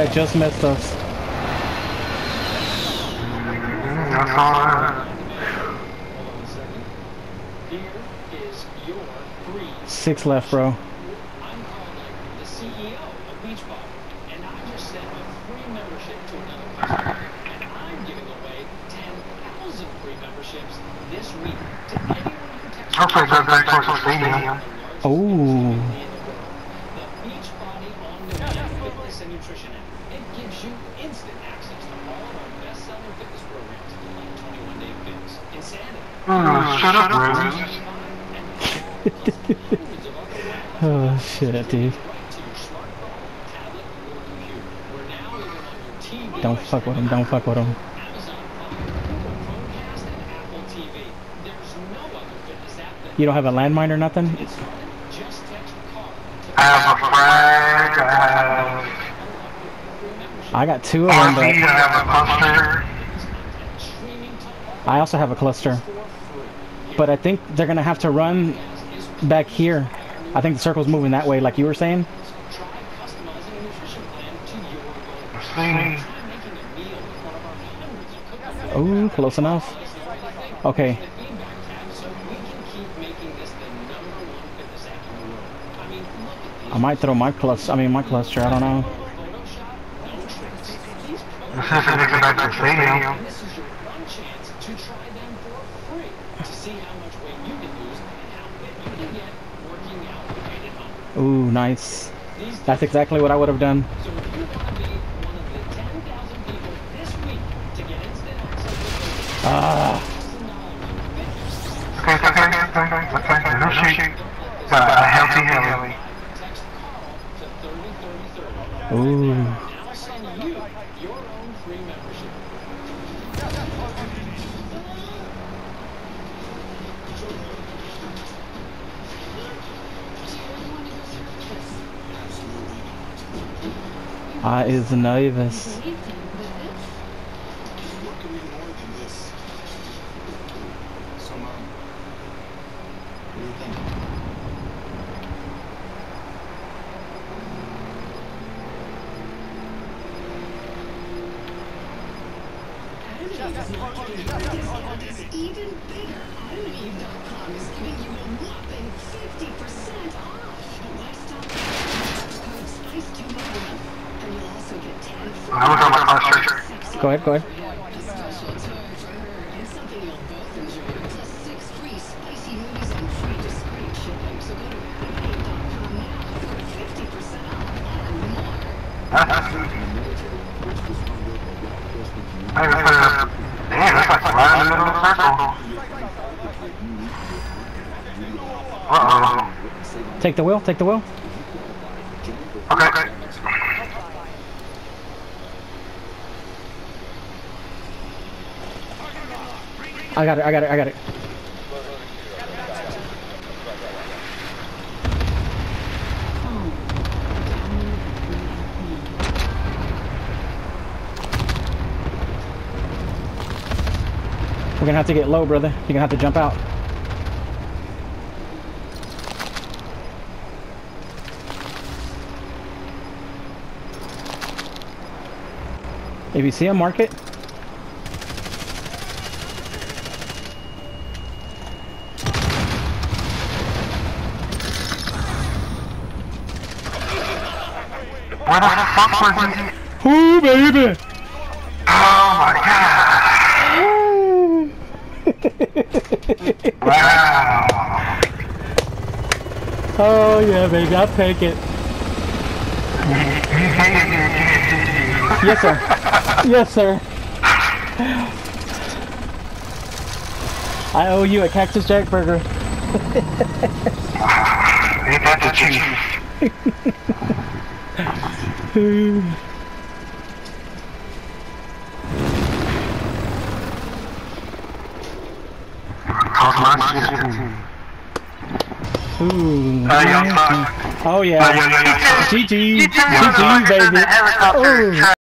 that just missed us. That's all right. Here is your free. 6 left, bro. I'm calling the CEO of Beachbody, and I just sent a free membership to another customer, and I'm giving away 10,000 free memberships this week to anyone who texts. Hopefully it goes back towards the stadium. Oh. The Beachbody on-demand fitness and nutrition app. It gives you instant access to all of our best-selling fitness programs like 21 Day Fix, Insanity. Shut up, Rose. Oh shit, dude. Don't fuck with him, don't fuck with him. You don't have a landmine or nothing? I have a frag, I got 2 of I them, have RV, but I have a cluster. I also have a cluster. But I think they're gonna have to run back here. I think the circle's moving that way, like you were saying. Oh, close enough. Okay. I might throw my cluster. I don't know. Let's see if we can get back to the stadium. This is your one chance to try them for free to see how much weight you can lose and how fit you can get working out right at home. Ooh, nice. That's exactly what I would have done. So if you want to be one of the 10,000 people this week to get instant access to Okay. No shit. A healthy Haley. text Carl to 303030. Ooh. Now send you your own free membership. I is nervous. Is even bigger. AdamandEve.com is giving you a whopping 50% off. Lifestyle code SPICE211, and you'll also get 10 free. I was on my cluster. Go ahead, go ahead. A special toy for her, and something you'll both enjoy. Plus 6 free spicy movies and free discreet shipping. So go to AdamandEve.com now for 50% off and more. I even put a... Damn, that's like right in the middle of the circle. Uh-oh. Take the wheel, take the wheel. Okay. I got it. We're gonna have to get low, brother. You're gonna have to jump out. If you see him, mark it. Where the fuck was he? Ooh, baby! Oh my god! Wow! Oh yeah, baby, I'll take it. Yes, sir. Yes, sir. I owe you a Cactus Jack burger. Ain't that the chief? How's my shit? Ooh. Young Buck. Oh yeah. Yeah. GG. GG, baby. Ooh.